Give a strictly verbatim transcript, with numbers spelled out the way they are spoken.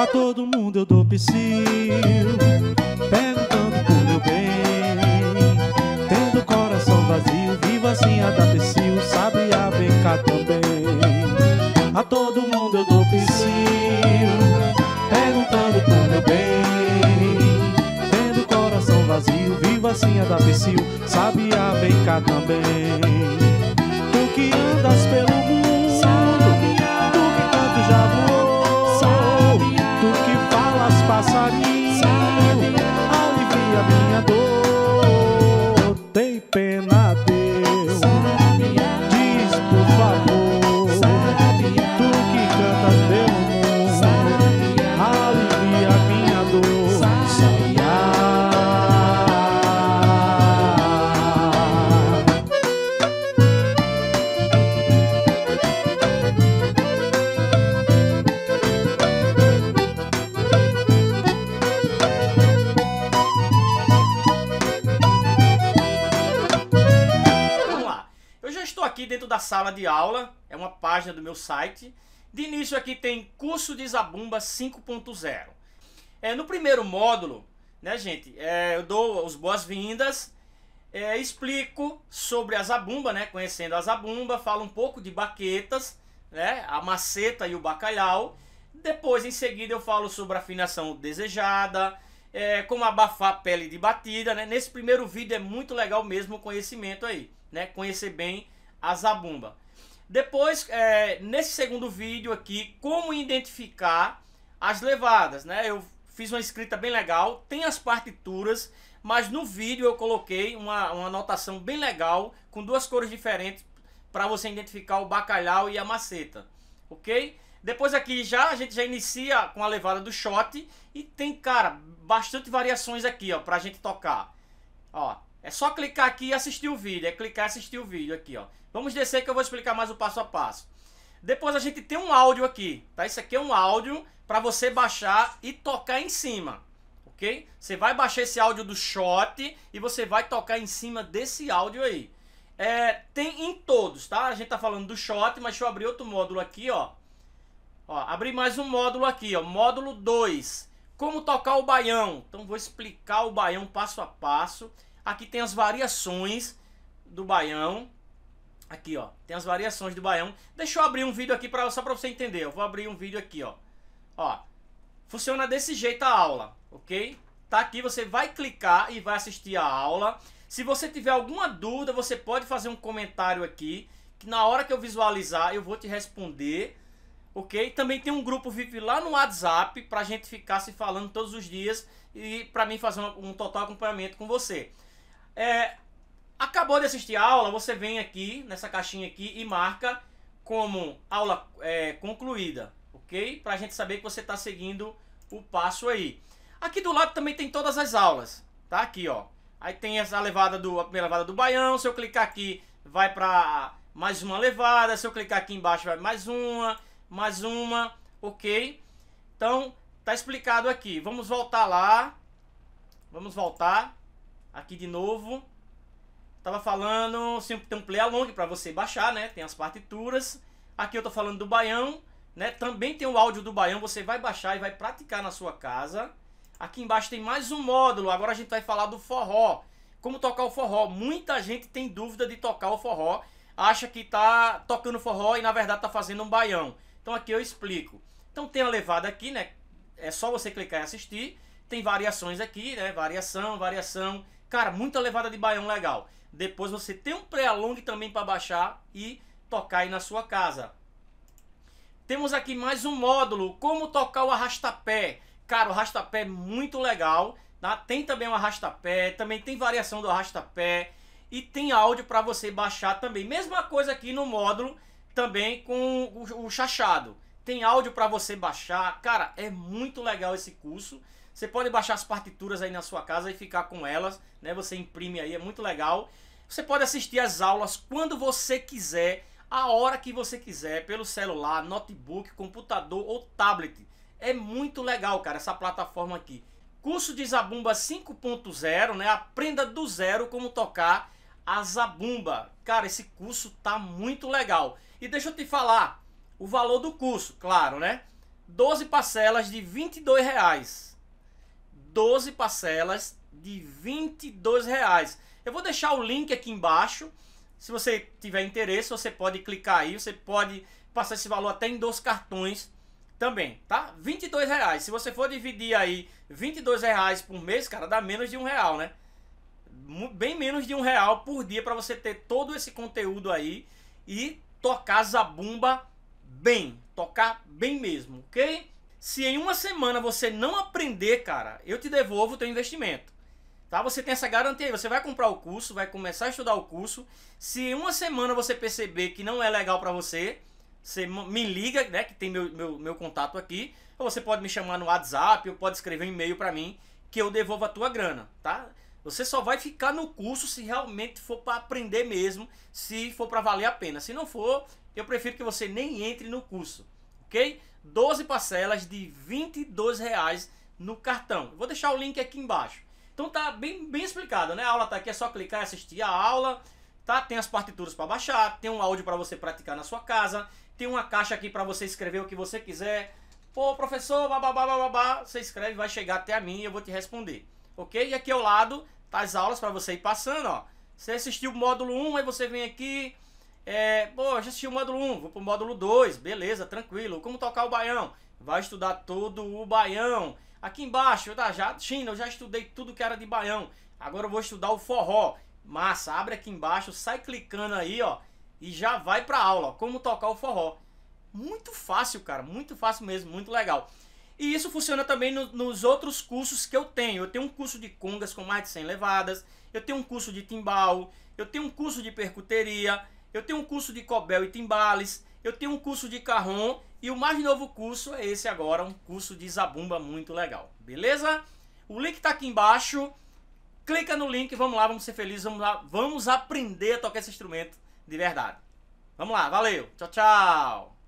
todo mundo eu dou psiu, perguntando por meu bem. Tendo coração vazio, vivo assim a dar psiu, sabiá vem cá também. A todo mundo eu dou psiu, perguntando por meu bem. Tendo coração vazio, vivo assim a dar psiu, sabiá vem cá também. Tu que andas pelo mundo, sabiá, tu que tanto já voou, sabiá, tu que falas passarinho, sabiá, alivia minha dor. Tem pena, Deus, sabiá, diz por favor, sabiá, tu que cantas pelo mundo, sabiá, alivia minha dor, sabiá. Aqui dentro da sala de aula, é uma página do meu site. De início aqui tem curso de Zabumba cinco ponto zero. É, no primeiro módulo, né, gente, é, eu dou as boas-vindas, é, explico sobre a Zabumba, né, conhecendo a Zabumba, falo um pouco de baquetas, né, a maceta e o bacalhau. Depois, em seguida, eu falo sobre a afinação desejada, é, como abafar a pele de batida, né. Nesse primeiro vídeo é muito legal mesmo o conhecimento aí, né, conhecer bem a Zabumba. Depois, é, nesse segundo vídeo aqui, como identificar as levadas, né? Eu fiz uma escrita bem legal, tem as partituras, mas no vídeo eu coloquei uma, uma anotação bem legal, com duas cores diferentes, para você identificar o bacalhau e a maceta, ok? Depois aqui já a gente já inicia com a levada do shot, e tem, cara, bastante variações aqui, ó, pra gente tocar. Ó, é só clicar aqui e assistir o vídeo, é clicar e assistir o vídeo aqui, ó. Vamos descer que eu vou explicar mais o passo a passo. Depois a gente tem um áudio aqui, tá? Isso aqui é um áudio para você baixar e tocar em cima, ok? Você vai baixar esse áudio do shot e você vai tocar em cima desse áudio aí. É, tem em todos, tá? A gente tá falando do shot, mas deixa eu abrir outro módulo aqui, ó. Ó, abrir mais um módulo aqui, ó. Módulo dois. Como tocar o baião. Então vou explicar o baião passo a passo. Aqui tem as variações do baião. Aqui, ó, tem as variações do baião. Deixa eu abrir um vídeo aqui pra, só para você entender. Eu vou abrir um vídeo aqui, ó. Ó, funciona desse jeito a aula, ok? Tá aqui, você vai clicar e vai assistir a aula. Se você tiver alguma dúvida, você pode fazer um comentário aqui, que na hora que eu visualizar, eu vou te responder, ok? Também tem um grupo V I P lá no WhatsApp, pra gente ficar se falando todos os dias e pra mim fazer um, um total acompanhamento com você. É... Acabou de assistir a aula, você vem aqui, nessa caixinha aqui, e marca como aula é, concluída, ok? Pra gente saber que você está seguindo o passo aí. Aqui do lado também tem todas as aulas, tá? Aqui, ó. Aí tem essa levada do, a primeira levada do baião, se eu clicar aqui, vai para mais uma levada, se eu clicar aqui embaixo, vai mais uma, mais uma, ok? Então, tá explicado aqui. Vamos voltar lá, vamos voltar aqui de novo. Tava falando, sempre tem um play along para você baixar, né? Tem as partituras. Aqui eu tô falando do baião, né? Também tem o áudio do baião, você vai baixar e vai praticar na sua casa. Aqui embaixo tem mais um módulo, agora a gente vai falar do forró. Como tocar o forró. Muita gente tem dúvida de tocar o forró, acha que tá tocando forró e na verdade tá fazendo um baião. Então aqui eu explico. Então tem a levada aqui, né? É só você clicar e assistir. Tem variações aqui, né? Variação, variação. Cara, muita levada de baião legal. Depois você tem um pré-along também para baixar e tocar aí na sua casa. Temos aqui mais um módulo, como tocar o arrastapé. Cara, o arrastapé é muito legal, tá? Tem também o arrastapé, também tem variação do arrastapé e tem áudio para você baixar também. Mesma coisa aqui no módulo, também com o, o chachado. Tem áudio para você baixar. Cara, é muito legal esse curso. Você pode baixar as partituras aí na sua casa e ficar com elas, né? Você imprime aí, é muito legal. Você pode assistir as aulas quando você quiser, a hora que você quiser, pelo celular, notebook, computador ou tablet. É muito legal, cara, essa plataforma aqui. Curso de Zabumba cinco ponto zero, né? Aprenda do zero como tocar a Zabumba. Cara, esse curso tá muito legal. E deixa eu te falar, o valor do curso, claro, né? doze parcelas de vinte e dois reais. doze parcelas de vinte e dois reais. Eu vou deixar o link aqui embaixo. Se você tiver interesse, você pode clicar aí. Você pode passar esse valor até em dois cartões também, tá? vinte e dois reais. Se você for dividir aí vinte e dois reais por mês, cara, dá menos de um real, né? Bem menos de um real por dia para você ter todo esse conteúdo aí e tocar zabumba bem. Tocar bem mesmo, ok? Se em uma semana você não aprender, cara, eu te devolvo o teu investimento. Tá? Você tem essa garantia aí. Você vai comprar o curso, vai começar a estudar o curso. Se em uma semana você perceber que não é legal para você, você me liga, né, que tem meu, meu, meu contato aqui. Ou você pode me chamar no WhatsApp, ou pode escrever um e-mail para mim, que eu devolvo a tua grana, tá? Você só vai ficar no curso se realmente for para aprender mesmo, se for para valer a pena. Se não for, eu prefiro que você nem entre no curso, ok? doze parcelas de vinte e dois reais no cartão. Vou deixar o link aqui embaixo. Então tá bem, bem explicado, né? A aula tá aqui, é só clicar e assistir a aula, tá? Tem as partituras para baixar, tem um áudio para você praticar na sua casa, tem uma caixa aqui para você escrever o que você quiser. Pô, professor, bababá, bababá, você escreve, vai chegar até a mim e eu vou te responder, ok? E aqui ao lado tá as aulas para você ir passando, ó. Você assistiu o módulo um, aí você vem aqui, é, pô, já assisti o módulo um, vou pro módulo dois, beleza, tranquilo. Como tocar o baião? Vai estudar todo o baião. Aqui embaixo, tá, já, China, eu já estudei tudo que era de baião. Agora eu vou estudar o forró. Massa, abre aqui embaixo, sai clicando aí, ó, e já vai pra aula, ó, como tocar o forró. Muito fácil, cara, muito fácil mesmo, muito legal. E isso funciona também no, nos outros cursos que eu tenho. Eu tenho um curso de congas com mais de cem levadas, eu tenho um curso de timbal, eu tenho um curso de percuteria, eu tenho um curso de cobel e timbales, eu tenho um curso de carrom e o mais novo curso é esse agora, um curso de zabumba muito legal, beleza? O link tá aqui embaixo, clica no link, vamos lá, vamos ser felizes, vamos lá, vamos aprender a tocar esse instrumento de verdade. Vamos lá, valeu, tchau, tchau!